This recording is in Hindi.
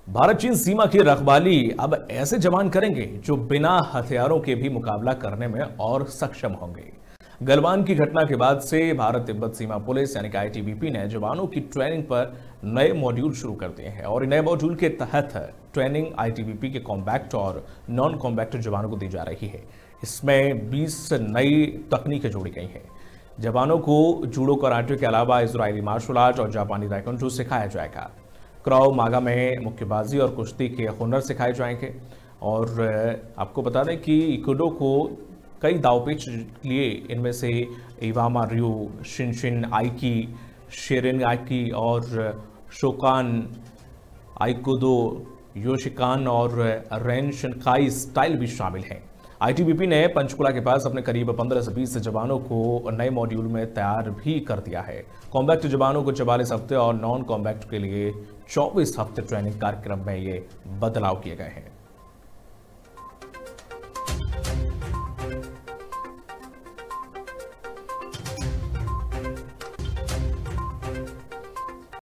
भारत चीन सीमा की रखवाली अब ऐसे जवान करेंगे जो बिना हथियारों के भी मुकाबला करने में और सक्षम होंगे। गलवान की घटना के बाद से भारत तिब्बत सीमा पुलिस यानी कि आईटीबीपी ने जवानों की ट्रेनिंग पर नए मॉड्यूल शुरू कर दिए हैं और नए मॉड्यूल के तहत ट्रेनिंग आईटीबीपी के कॉम्बैक्ट और नॉन कॉम्बैक्ट जवानों को दी जा रही है। इसमें 20 नई तकनीकें जोड़ी गई हैं। जवानों को जूडो कराटे के अलावा इजरायली मार्शल आर्ट और जापानी ताइक्वांडो सिखाया जाएगा। क्राव मागा में मुक्केबाजी और कुश्ती के हुनर सिखाए जाएंगे। और आपको बता दें कि इकुडो को कई दावपेच लिए, इनमें से इवामा रियो, शिनशिन आइकी, शेरिन आइकी और शोकान आइकुडो, योशिकान और रेन शिनकाई स्टाइल भी शामिल हैं। आईटीबीपी ने पंचकुला के पास अपने करीब 15 से 20 जवानों को नए मॉड्यूल में तैयार भी कर दिया है। कॉम्बैक्ट जवानों को 44 हफ्ते और नॉन कॉम्बैक्ट के लिए 24 हफ्ते ट्रेनिंग कार्यक्रम में ये बदलाव किए गए हैं।